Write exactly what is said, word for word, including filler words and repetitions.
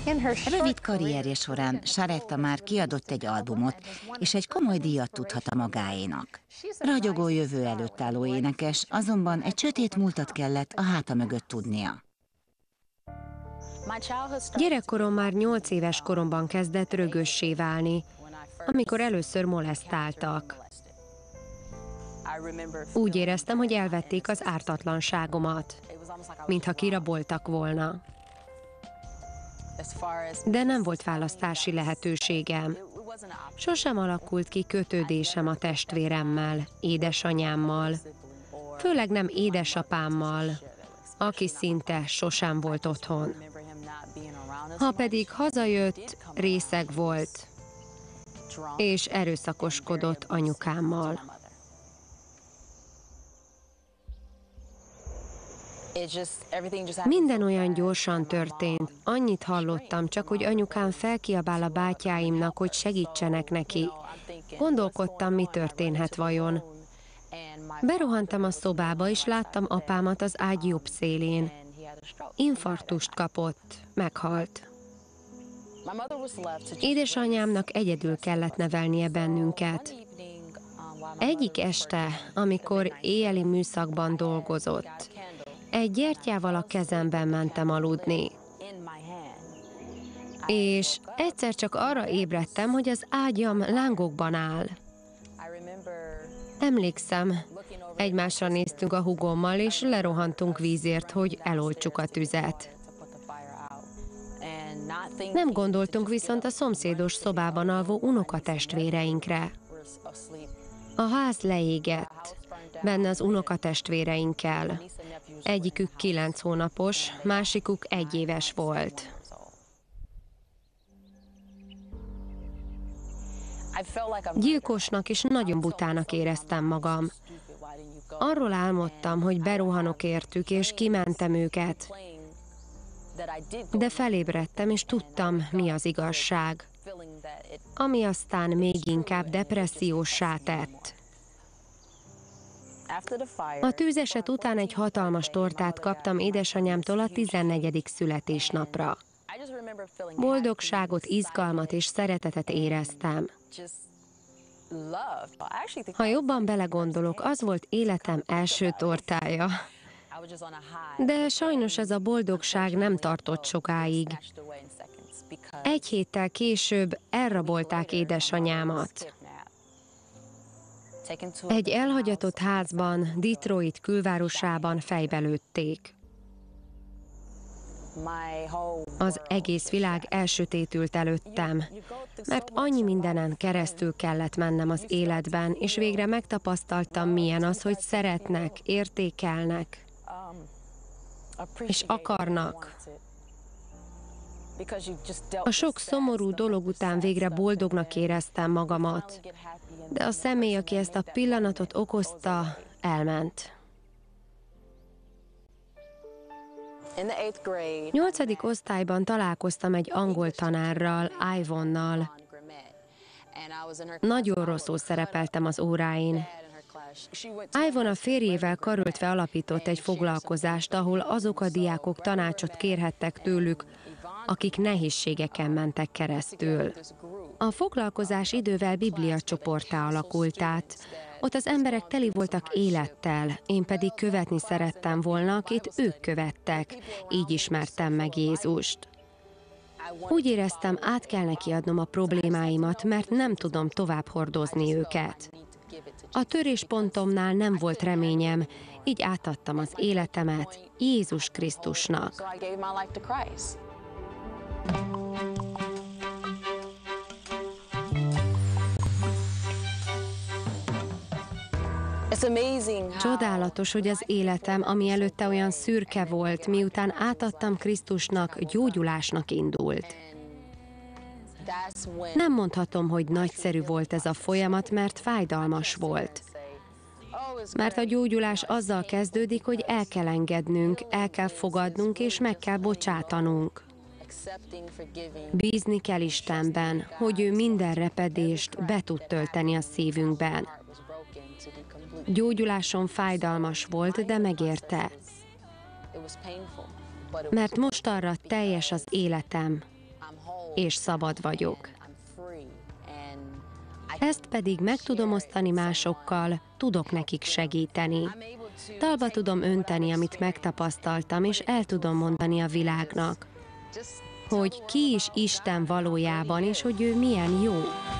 Rövid karrierje során Saretta már kiadott egy albumot, és egy komoly díjat tudhat a magáénak. Ragyogó jövő előtt álló énekes, azonban egy sötét múltat kellett a háta mögött tudnia. Gyerekkorom már nyolc éves koromban kezdett rögössé válni, amikor először molesztáltak. Úgy éreztem, hogy elvették az ártatlanságomat, mintha kiraboltak volna. De nem volt választási lehetőségem. Sosem alakult ki kötődésem a testvéremmel, édesanyámmal, főleg nem édesapámmal, aki szinte sosem volt otthon. Ha pedig hazajött, részeg volt, és erőszakoskodott anyukámmal. Minden olyan gyorsan történt, annyit hallottam csak, hogy anyukám felkiabál a bátyáimnak, hogy segítsenek neki. Gondolkodtam, mi történhet vajon. Berohantam a szobába, és láttam apámat az ágy jobb szélén. Infarktust kapott, meghalt. Édesanyámnak egyedül kellett nevelnie bennünket. Egyik este, amikor éjjeli műszakban dolgozott, egy gyertyával a kezemben mentem aludni. És egyszer csak arra ébredtem, hogy az ágyam lángokban áll. Emlékszem, egymásra néztünk a húgommal, és lerohantunk vízért, hogy eloltsuk a tüzet. Nem gondoltunk viszont a szomszédos szobában alvó unokatestvéreinkre. A ház leégett, benne az unokatestvéreinkkel. Egyikük kilenc hónapos, másikuk egy éves volt. Gyilkosnak és nagyon butának éreztem magam. Arról álmodtam, hogy berohanok értük, és kimentem őket. De felébredtem, és tudtam, mi az igazság. Ami aztán még inkább depresszióssá tett. A tűzeset után egy hatalmas tortát kaptam édesanyámtól a tizennegyedik születésnapra. Boldogságot, izgalmat és szeretetet éreztem. Ha jobban belegondolok, az volt életem első tortája. De sajnos ez a boldogság nem tartott sokáig. Egy héttel később elrabolták édesanyámat. Egy elhagyatott házban, Detroit külvárosában fejbelőtték. Az egész világ elsötétült előttem, mert annyi mindenen keresztül kellett mennem az életben, és végre megtapasztaltam, milyen az, hogy szeretnek, értékelnek, és akarnak. A sok szomorú dolog után végre boldognak éreztem magamat, de a személy, aki ezt a pillanatot okozta, elment. Nyolcadik osztályban találkoztam egy angol tanárral, Ivonnal. Nagyon rosszul szerepeltem az óráin. Ivon a férjével karöltve alapított egy foglalkozást, ahol azok a diákok tanácsot kérhettek tőlük, akik nehézségeken mentek keresztül. A foglalkozás idővel Biblia csoporttá alakult át. Ott az emberek teli voltak élettel, én pedig követni szerettem volna, akit ők követtek. Így ismertem meg Jézust. Úgy éreztem, át kell neki adnom a problémáimat, mert nem tudom tovább hordozni őket. A töréspontomnál nem volt reményem, így átadtam az életemet Jézus Krisztusnak. Csodálatos, hogy az életem, ami előtte olyan szürke volt, miután átadtam Krisztusnak, gyógyulásnak indult. Nem mondhatom, hogy nagyszerű volt ez a folyamat, mert fájdalmas volt. Mert a gyógyulás azzal kezdődik, hogy el kell engednünk, el kell fogadnunk és meg kell bocsátanunk. Bízni kell Istenben, hogy ő minden repedést be tud tölteni a szívünkben. Gyógyulásom fájdalmas volt, de megérte. Mert most arra teljes az életem. és szabad vagyok. Ezt pedig meg tudom osztani másokkal, tudok nekik segíteni. Dalba tudom önteni, amit megtapasztaltam, és el tudom mondani a világnak, hogy ki is Isten valójában, és hogy ő milyen jó.